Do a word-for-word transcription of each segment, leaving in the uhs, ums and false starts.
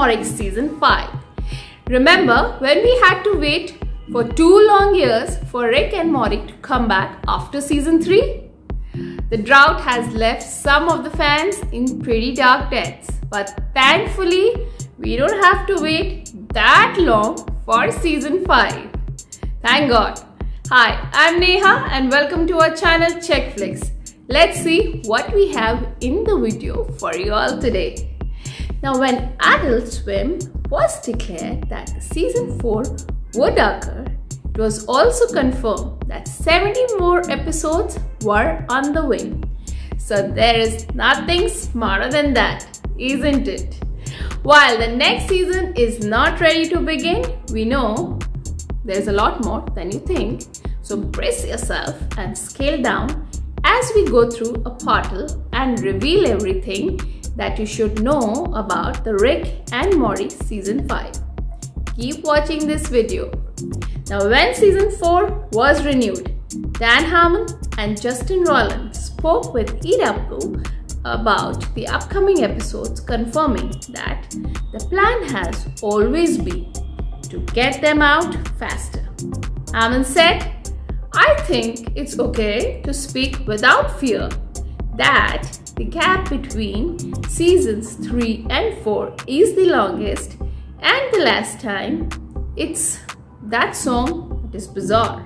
Morty Season five. Remember when we had to wait for two long years for Rick and Morty to come back after Season three? The drought has left some of the fans in pretty dark debts, but thankfully we don't have to wait that long for Season five. Thank God. Hi, I'm Neha and welcome to our channel Checkflix. Let's see what we have in the video for you all today. Now, when Adult Swim was declared that Season four would occur, it was also confirmed that seventy more episodes were on the way. So there is nothing smarter than that, isn't it? While the next season is not ready to begin, we know there's a lot more than you think. So brace yourself and scale down as we go through a portal and reveal everything that you should know about the Rick and Morty Season five. Keep watching this video. Now, when Season four was renewed, Dan Harmon and Justin Roiland spoke with E W about the upcoming episodes, confirming that the plan has always been to get them out faster. Harmon said, "I think it's okay to speak without fear that the gap between seasons three and four is the longest, and the last time it's that song that is bizarre.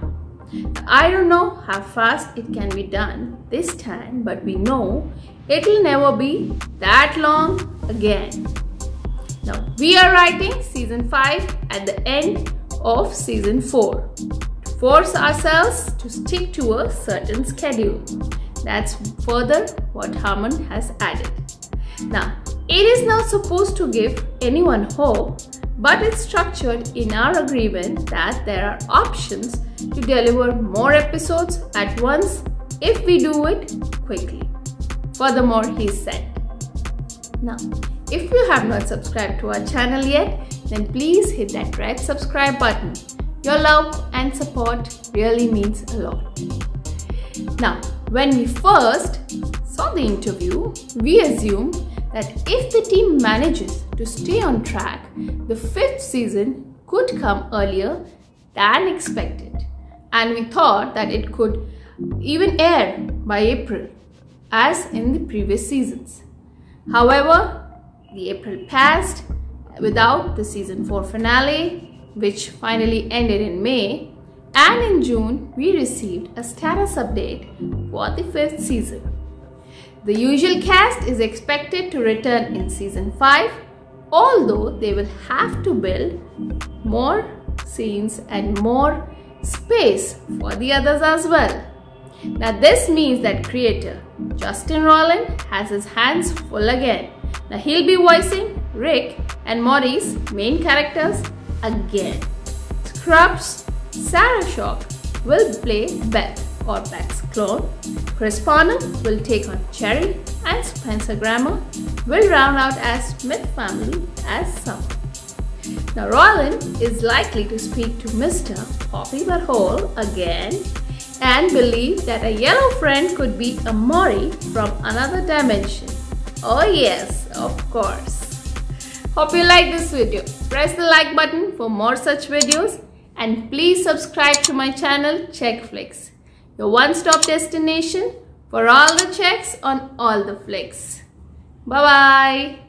I don't know how fast it can be done this time, but we know it'll never be that long again." Now, we are writing Season five at the end of Season four to force ourselves to stick to a certain schedule. That's further what Harmon has added. Now, it is not supposed to give anyone hope, but it's structured in our agreement that there are options to deliver more episodes at once if we do it quickly. Furthermore, he said. Now, if you have not subscribed to our channel yet, then please hit that red subscribe button. Your love and support really means a lot. Now, when we first saw the interview, we assumed that if the team manages to stay on track, the fifth season could come earlier than expected. And we thought that it could even air by April, as in the previous seasons. However, the April passed without the Season four finale, which finally ended in May, and in June we received a status update for the fifth season. The usual cast is expected to return in Season five, although they will have to build more scenes and more space for the others as well. Now, this means that creator Justin Roiland has his hands full again. Now, he'll be voicing Rick and Morty's main characters again. Scrubs Sarah Shock will play Beth, or Beth's clone. Chris Parnell will take on Cherry, and Spencer Grammer will round out as Smith family as Summer. Now, Roiland is likely to speak to Mister Poppy Butthole again and believe that a yellow friend could be a Morty from another dimension. Oh yes, of course. Hope you like this video. Press the like button for more such videos, and please subscribe to my channel Checkflix, your one-stop destination for all the checks on all the flicks. Bye bye.